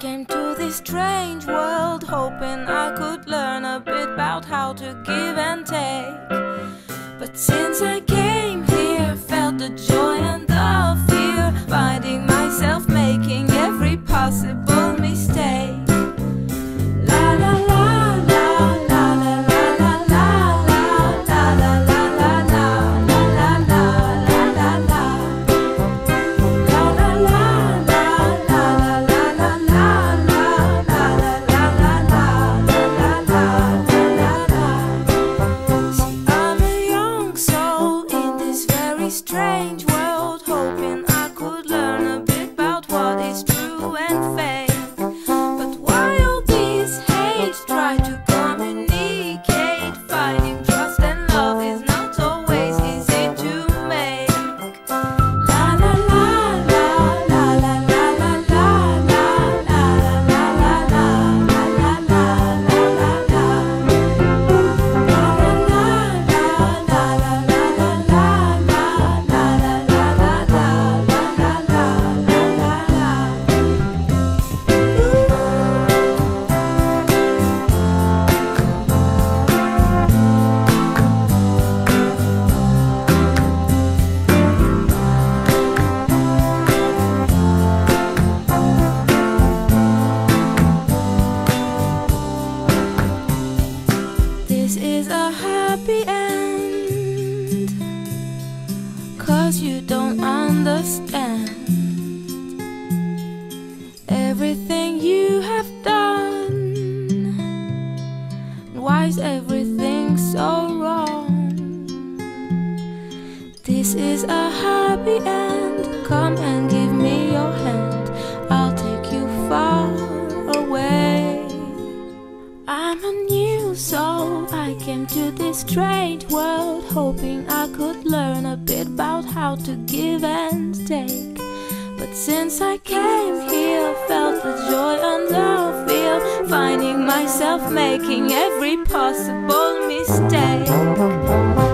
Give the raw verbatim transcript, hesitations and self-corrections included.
came to this strange world hoping I could learn a bit about how to give and take. But since I came here, felt the joy and the fear, finding myself making every possible mistake. La la la la la la la la la la la la la la la la la la la. Strange world, hoping I could learn a bit about what is true and fake. But while these hates try to communicate, finding trust and love is not always easy to make. La la la la la la la la la la la la la la la This is a happy end, 'cause you don't understand everything you have done. Why is everything so wrong? This is a happy end. Come and give me your hand, I'll take you far away. I'm a new soul, I came to this strange world hoping I could learn a bit about how to give and take. But since I came here, felt the joy and the fear, finding myself making every possible mistake.